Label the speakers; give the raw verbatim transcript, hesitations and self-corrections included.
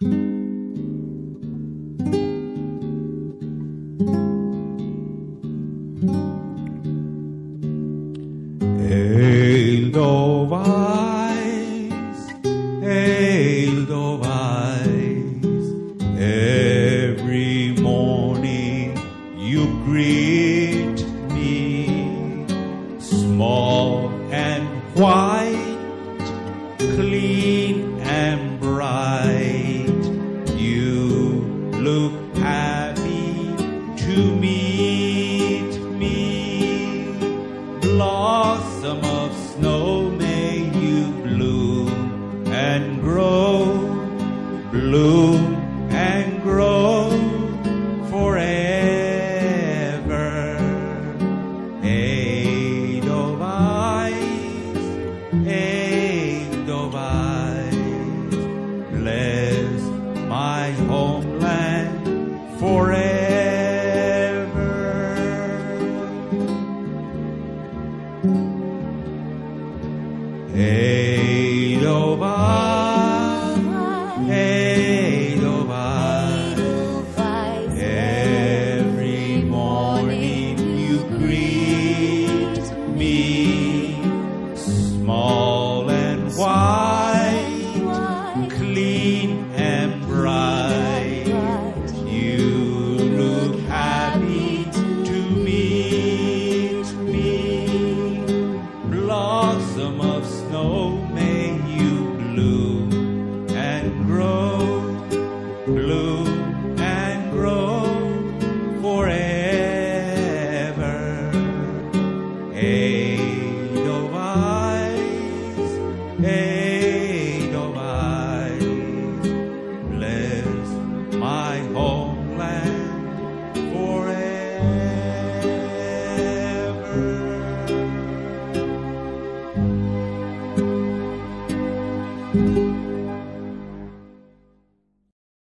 Speaker 1: Edelweiss, Edelweiss, every morning you greet me, small and white, clean and bright, you look happy to meet me. Blossom of snow, may you bloom and grow, bloom and grow forever. Edelweiss, Edelweiss, bless my homeland forever. Edelweiss, Edelweiss, every morning you greet me, small and white, clean and bright, you look happy to meet me. Blossom of snow, may you bloom and grow, bloom and grow forever. Edelweiss, Edelweiss, bless my homeland forever.